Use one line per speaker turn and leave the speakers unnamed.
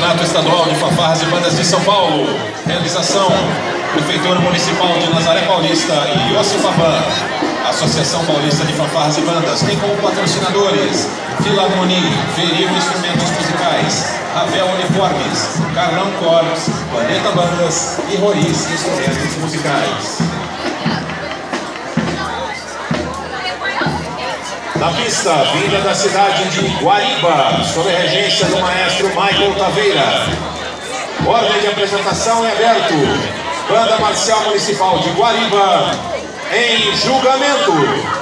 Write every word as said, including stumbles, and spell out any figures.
Campeonato Estadual de Fanfarras e Bandas de São Paulo. Realização: Prefeitura Municipal de Nazaré Paulista e Iocifaban. Associação Paulista de Fanfarras e Bandas tem como patrocinadores Filarmonia, Veril Instrumentos Musicais, Ravel Uniformes, Carlão Corps, Planeta Bandas e Roriz Instrumentos Musicais. Na pista, vinda da cidade de Guariba, sob a regência do maestro Michael Taveira. Ordem de apresentação é aberto. Banda Marcial Municipal de Guariba, em julgamento.